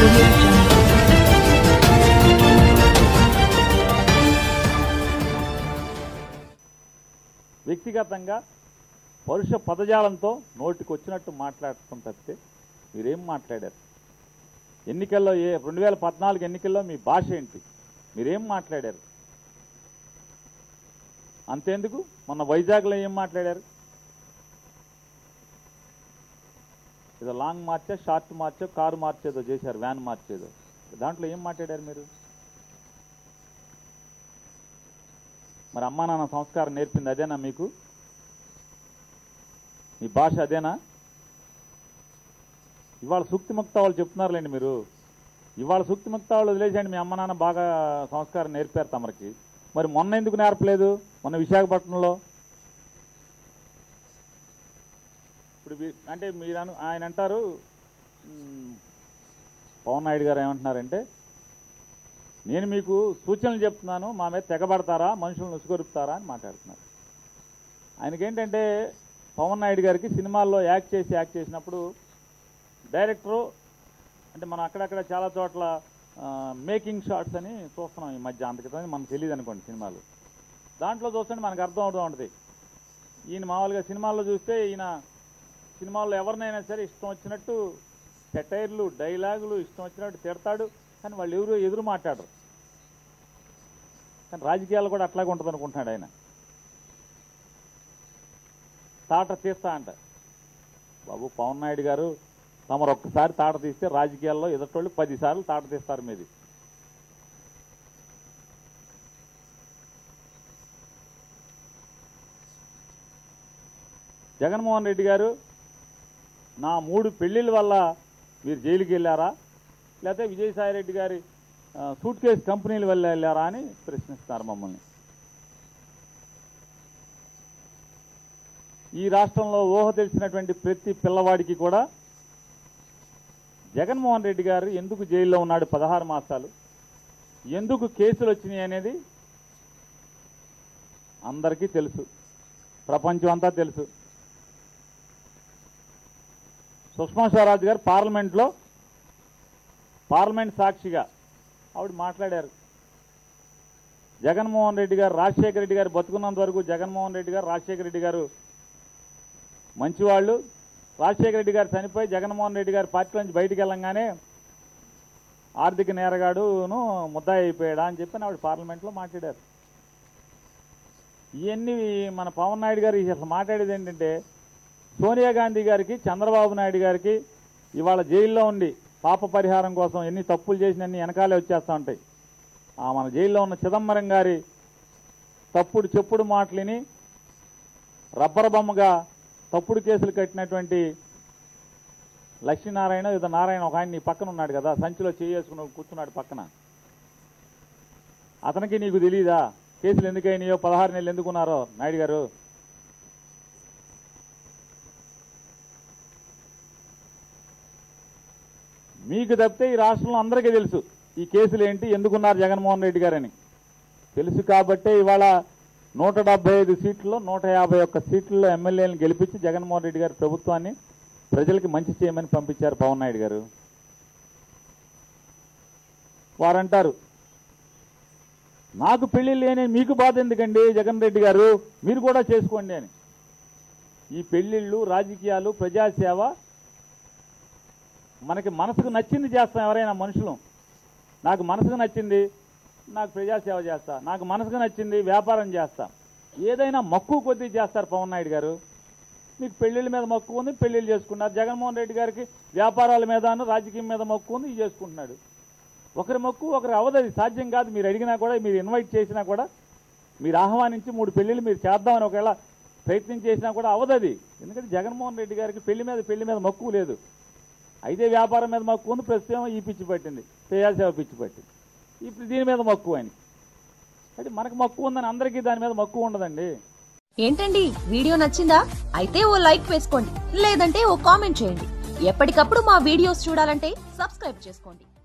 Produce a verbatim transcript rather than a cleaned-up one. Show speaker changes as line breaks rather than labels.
audio jungle.
వ్యక్తిగతంగా పరుష పదజాలంతో నోటికి వచ్చినట్టు మాట్లాడటం తప్పితే మీరేం మాట్లాడారు? ఎన్నికల్లో ఏ రెండు వేల పద్నాలుగు ఎన్నికల్లో మీ భాష ఏంటి? మీరేం మాట్లాడారు? అంతేందుకు మొన్న వైజాగ్లో ఏం మాట్లాడారు? ఏదో లాంగ్ మార్చో షార్ట్ మార్చో కారు మార్చేదో చేశారు, వ్యాన్ మార్చేదో. దాంట్లో ఏం మాట్లాడారు మీరు? మరి అమ్మా నాన్న సంస్కారం నేర్పింది అదేనా మీకు? మీ భాష అదేనా? ఇవాళ సూక్తి ముక్త వాళ్ళు చెప్తున్నారులేండి మీరు. ఇవాళ సూక్తి ముక్త వాళ్ళు వదిలేసేయండి, మీ అమ్మ నాన్న బాగా సంస్కారం నేర్పారు తమరికి. మరి మొన్న ఎందుకు నేర్పలేదు? మొన్న విశాఖపట్నంలో ఇప్పుడు అంటే మీరు ఆయన అంటారు, పవన్ నాయుడు గారు ఏమంటున్నారంటే, నేను మీకు సూచనలు చెప్తున్నాను, మా మీద తెగబడతారా, మనుషులను ఉసుగొరుపుతారా అని మాట్లాడుతున్నారు. ఆయనకేంటంటే పవన్ నాయుడు గారికి సినిమాల్లో యాక్ట్ చేసి యాక్ట్ చేసినప్పుడు డైరెక్టరు అంటే మనం అక్కడక్కడ చాలా చోట్ల మేకింగ్ షాట్స్ అని చూస్తున్నాం ఈ మధ్య, అంతకితం మనకు తెలియదు అనుకోండి సినిమాలు. దాంట్లో చూస్తుంటే మనకు అర్థం అవుతూ ఉంటుంది. ఈయన మామూలుగా సినిమాల్లో చూస్తే ఈయన సినిమాల్లో ఎవరినైనా సరే ఇష్టం వచ్చినట్టు సెటైర్లు డైలాగులు ఇష్టం వచ్చినట్టు తిడతాడు, కానీ వాళ్ళు ఎవరు ఎదురు మాట్లాడరు. కానీ రాజకీయాలు కూడా అట్లాగే ఉంటుంది అనుకుంటున్నాడు ఆయన. తాట తీస్తా అంట. బాబు పవన్ నాయుడు గారు, తమరు ఒక్కసారి తాట తీస్తే రాజకీయాల్లో ఎదుటోళ్ళు పదిసార్లు తాట తీస్తారు మీది. జగన్మోహన్ రెడ్డి గారు, నా మూడు పెళ్లిళ్ళ వల్ల మీరు జైలుకి వెళ్ళారా, లేకపోతే విజయసాయిరెడ్డి గారి సూట్ కేసు కంపెనీల వల్ల వెళ్ళారా అని ప్రశ్నిస్తున్నారు మమ్మల్ని. ఈ రాష్ట్రంలో ఊహ తెలిసినటువంటి ప్రతి పిల్లవాడికి కూడా జగన్మోహన్ రెడ్డి గారు ఎందుకు జైల్లో ఉన్నాడు పదహారు మాసాలు, ఎందుకు కేసులు వచ్చినాయి అనేది అందరికీ తెలుసు, ప్రపంచం అంతా తెలుసు. సుష్మా స్వరాజ్ గారు పార్లమెంట్లో పార్లమెంట్ సాక్షిగా ఆవిడ మాట్లాడారు. జగన్మోహన్ రెడ్డి గారు, రాజశేఖర రెడ్డి గారు బతుకున్నంత వరకు జగన్మోహన్ రెడ్డి గారు, రాజశేఖర రెడ్డి గారు మంచివాళ్ళు. రాజశేఖర రెడ్డి గారు చనిపోయి జగన్మోహన్ రెడ్డి గారు పార్టీ నుంచి బయటికి వెళ్ళంగానే ఆర్థిక నేరగాడును ముద్దాయి అయిపోయాడా అని చెప్పి ఆవిడ పార్లమెంట్లో మాట్లాడారు. ఇవన్నీ మన పవన్ నాయుడు గారు అసలు మాట్లాడేది ఏంటంటే, సోనియా గాంధీ గారికి, చంద్రబాబు నాయుడు గారికి ఇవాళ జైల్లో ఉండి పాప పరిహారం కోసం ఎన్ని తప్పులు చేసినన్ని వెనకాలే వచ్చేస్తూ ఉంటాయి. ఆ మన జైల్లో ఉన్న చిదంబరం గారి తప్పుడు చెప్పుడు మాటలిని రబ్బర్ బొమ్మగా తప్పుడు కేసులు కట్టినటువంటి లక్ష్మీనారాయణ ఏదో నారాయణ ఒక ఆయన నీ పక్కన ఉన్నాడు కదా, సంచిలో చేసుకుని కూర్చున్నాడు పక్కన. అతనికి నీకు తెలీదా కేసులు ఎందుకైనాయో, పదహారు నెలలు ఎందుకున్నారో నాయుడు గారు? మీకు తప్పితే ఈ రాష్ట్రంలో అందరికీ తెలుసు ఈ కేసులు ఏంటి, ఎందుకున్నారు జగన్మోహన్ రెడ్డి గారని. తెలుసు కాబట్టే ఇవాళ నూట డెబ్బై ఐదు సీట్లలో నూట యాభై ఒక్క సీట్లలో ఎమ్మెల్యేలను గెలిపించి జగన్మోహన్ రెడ్డి గారి ప్రభుత్వాన్ని ప్రజలకి మంచి చేయమని పంపించారు పవన్ నాయుడు గారు. వారంటారు, నాకు పెళ్లిళ్ళు లేని మీకు బాధ ఎందుకండి జగన్ రెడ్డి గారు, మీరు కూడా చేసుకోండి అని. ఈ పెళ్లిళ్ళు, రాజకీయాలు, ప్రజాసేవ మనకి మనసుకు నచ్చింది చేస్తాం ఎవరైనా మనుషులు. నాకు మనసుకు నచ్చింది నాకు ప్రజాసేవ చేస్తా, నాకు మనసుకు నచ్చింది వ్యాపారం చేస్తా, ఏదైనా మక్కువ కొద్దీ చేస్తారు పవన్ నాయుడు గారు. మీకు పెళ్లిళ్ళ మీద మక్కువ ఉంది, పెళ్లిళ్ళు చేసుకున్నారు. జగన్మోహన్ రెడ్డి గారికి వ్యాపారాల మీద, రాజకీయం మీద మక్కువ ఉంది, ఇది చేసుకుంటున్నాడు. ఒకరి మక్కువ ఒకరు అవదు, అది సాధ్యం కాదు. మీరు అడిగినా కూడా, మీరు ఇన్వైట్ చేసినా కూడా, మీరు ఆహ్వానించి మూడు పెళ్లిళ్ళు మీరు చేద్దామని ఒకవేళ ప్రయత్నం చేసినా కూడా అవదది. ఎందుకంటే జగన్మోహన్ రెడ్డి గారికి పెళ్లి మీద పెళ్లి మీద మక్కువ లేదు. అయితే వ్యాపారం మీద మక్కువ ఉంది, ప్రస్తుతం ఈ పిచ్చి పట్టింది, ప్రజాసేవ పిచ్చి పట్టింది, ఇప్పుడు దీని మీద మక్కువ అని. అంటే మనకు మక్కువ ఉందని అందరికీ దాని మీద మక్కువ ఉండదండి.
ఏంటండి వీడియో నచ్చిందా? అయితే ఓ లైక్ వేసుకోండి, లేదంటే ఓ కామెంట్ చేయండి. ఎప్పటికప్పుడు మా వీడియోస్ చూడాలంటే సబ్స్క్రైబ్ చేసుకోండి.